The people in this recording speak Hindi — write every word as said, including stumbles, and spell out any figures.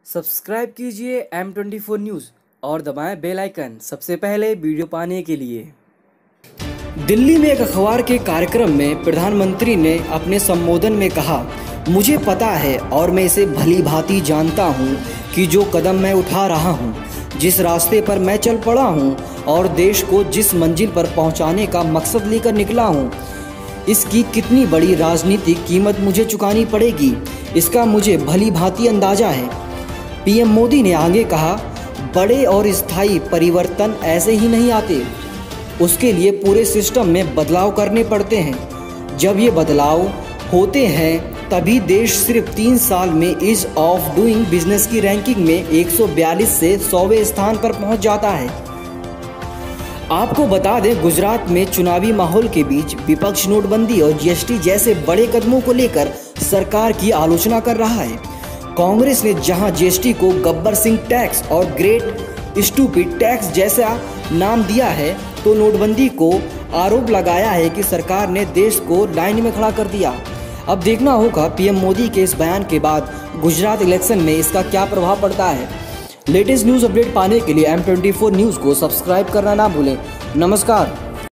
सब्सक्राइब कीजिए एम ट्वेंटी फोर न्यूज़ और दबाएं बेल आइकन सबसे पहले वीडियो पाने के लिए। दिल्ली में एक अखबार के कार्यक्रम में प्रधानमंत्री ने अपने संबोधन में कहा, मुझे पता है और मैं इसे भली भांति जानता हूँ कि जो कदम मैं उठा रहा हूँ, जिस रास्ते पर मैं चल पड़ा हूँ और देश को जिस मंजिल पर पहुँचाने का मकसद लेकर निकला हूँ, इसकी कितनी बड़ी राजनीतिक कीमत मुझे चुकानी पड़ेगी, इसका मुझे भली भांति अंदाजा है। पीएम मोदी ने आगे कहा, बड़े और स्थायी परिवर्तन ऐसे ही नहीं आते, उसके लिए पूरे सिस्टम में बदलाव करने पड़ते हैं। जब ये बदलाव होते हैं तभी देश सिर्फ तीन साल में ईज ऑफ डूइंग बिजनेस की रैंकिंग में एक सौ बयालीस से सौवें स्थान पर पहुंच जाता है। आपको बता दें, गुजरात में चुनावी माहौल के बीच विपक्ष नोटबंदी और जीएसटी जैसे बड़े कदमों को लेकर सरकार की आलोचना कर रहा है। कांग्रेस ने जहां जीएसटी को गब्बर सिंह टैक्स और ग्रेट स्टूपिड टैक्स जैसा नाम दिया है, तो नोटबंदी को आरोप लगाया है कि सरकार ने देश को लाइन में खड़ा कर दिया। अब देखना होगा पीएम मोदी के इस बयान के बाद गुजरात इलेक्शन में इसका क्या प्रभाव पड़ता है। लेटेस्ट न्यूज़ अपडेट पाने के लिए एम ट्वेंटी फोर न्यूज़ को सब्सक्राइब करना ना भूलें। नमस्कार।